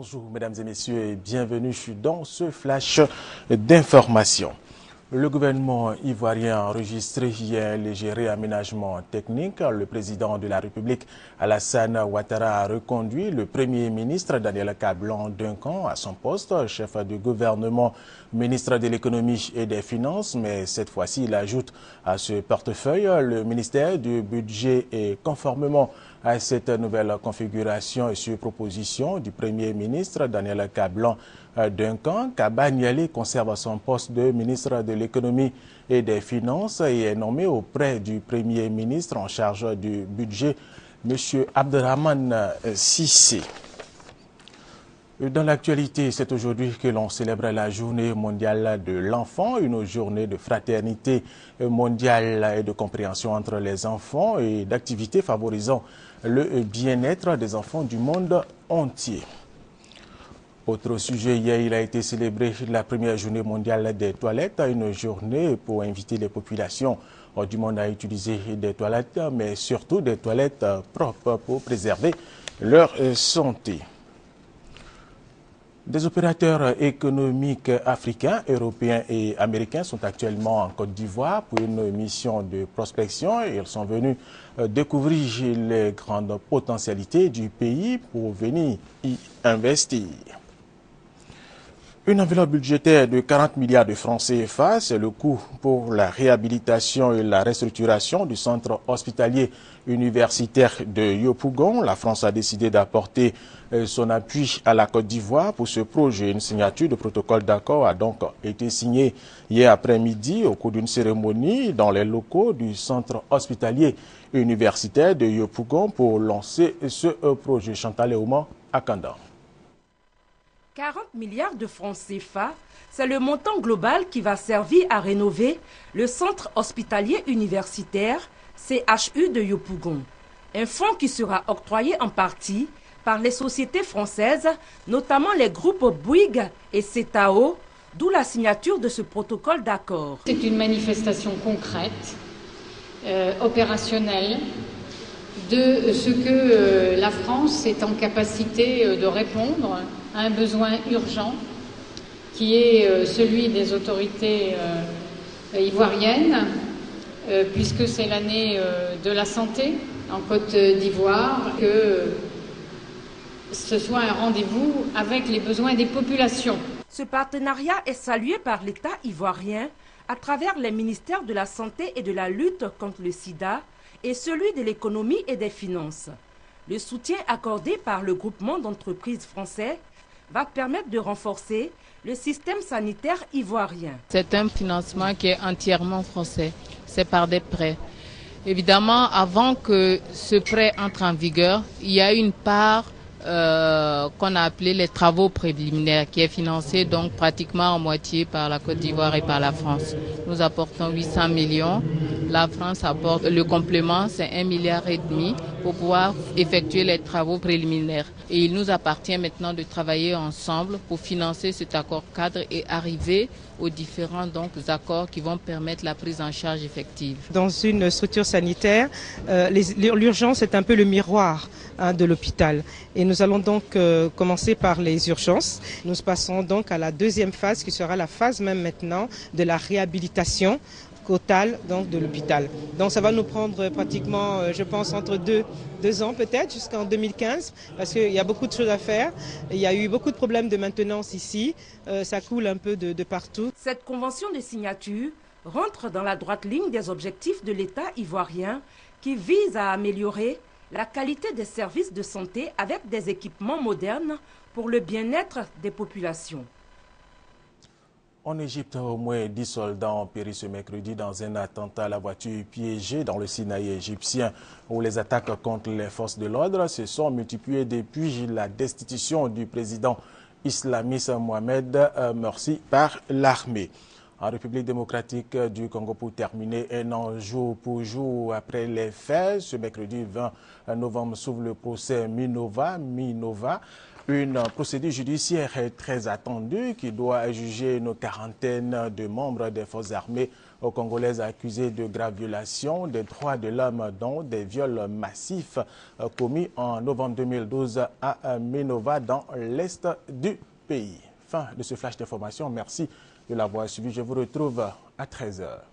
Bonjour mesdames et messieurs et bienvenue dans ce flash d'information. Le gouvernement ivoirien a enregistré hier un léger réaménagement technique. Le président de la République, Alassane Ouattara, a reconduit le premier ministre Daniel Kablan-Duncan à son poste, chef du gouvernement, ministre de l'économie et des finances. Mais cette fois-ci, il ajoute à ce portefeuille le ministère du budget et conformément à cette nouvelle configuration et sur proposition du Premier ministre Daniel Kablan-Duncan, Kaba Nialé conserve son poste de ministre de l'économie et des finances et est nommé auprès du Premier ministre en charge du budget, M. Abderrahmane Cissé. Dans l'actualité, c'est aujourd'hui que l'on célèbre la journée mondiale de l'enfant, une journée de fraternité mondiale et de compréhension entre les enfants et d'activités favorisant le bien-être des enfants du monde entier. Autre sujet, hier, il a été célébré la première journée mondiale des toilettes, une journée pour inviter les populations du monde à utiliser des toilettes, mais surtout des toilettes propres pour préserver leur santé. Des opérateurs économiques africains, européens et américains sont actuellement en Côte d'Ivoire pour une mission de prospection et ils sont venus découvrir les grandes potentialités du pays pour venir y investir. Une enveloppe budgétaire de 40 milliards de francs CFA, c'est le coût pour la réhabilitation et la restructuration du centre hospitalier universitaire de Yopougon. La France a décidé d'apporter son appui à la Côte d'Ivoire pour ce projet. Une signature de protocole d'accord a donc été signée hier après-midi au cours d'une cérémonie dans les locaux du centre hospitalier universitaire de Yopougon pour lancer ce projet. Chantal Eouman à Kanda. 40 milliards de francs CFA, c'est le montant global qui va servir à rénover le centre hospitalier universitaire CHU de Yopougon. Un fonds qui sera octroyé en partie par les sociétés françaises, notamment les groupes Bouygues et CETAO, d'où la signature de ce protocole d'accord. C'est une manifestation concrète, opérationnelle, de ce que la France est en capacité de répondre à un besoin urgent qui est celui des autorités ivoiriennes, puisque c'est l'année de la santé en Côte d'Ivoire, que ce soit un rendez-vous avec les besoins des populations. Ce partenariat est salué par l'État ivoirien à travers les ministères de la Santé et de la lutte contre le sida et celui de l'économie et des finances. Le soutien accordé par le groupement d'entreprises français va permettre de renforcer le système sanitaire ivoirien. C'est un financement qui est entièrement français, c'est par des prêts. Évidemment, avant que ce prêt entre en vigueur, il y a une part qu'on a appelée les travaux préliminaires, qui est financée donc pratiquement en moitié par la Côte d'Ivoire et par la France. Nous apportons 800 millions, la France apporte le complément, c'est 1,5 milliard pour pouvoir effectuer les travaux préliminaires. Et il nous appartient maintenant de travailler ensemble pour financer cet accord cadre et arriver aux différents accords qui vont permettre la prise en charge effective. Dans une structure sanitaire, l'urgence est un peu le miroir de l'hôpital. Et nous allons donc commencer par les urgences. Nous passons donc à la deuxième phase qui sera la phase même maintenant de la réhabilitation totale donc de l'hôpital. Donc ça va nous prendre pratiquement, je pense, entre deux ans peut-être, jusqu'en 2015, parce qu'il y a beaucoup de choses à faire. Il y a eu beaucoup de problèmes de maintenance ici, ça coule un peu de partout. Cette convention de signature rentre dans la droite ligne des objectifs de l'État ivoirien qui vise à améliorer la qualité des services de santé avec des équipements modernes pour le bien-être des populations. En Égypte, au moins 10 soldats ont péri ce mercredi dans un attentat à la voiture piégée dans le Sinaï égyptien, où les attaques contre les forces de l'ordre se sont multipliées depuis la destitution du président islamiste Mohamed Morsi par l'armée. En République démocratique du Congo, pour terminer, un an jour pour jour après les faits, ce mercredi 20 novembre s'ouvre le procès Minova. Une procédure judiciaire très attendue qui doit juger une quarantaine de membres des forces armées congolaise accusée de graves violations des droits de l'homme, dont des viols massifs commis en novembre 2012 à Minova dans l'est du pays. Fin de ce flash d'information. Merci de l'avoir suivi. Je vous retrouve à 13h.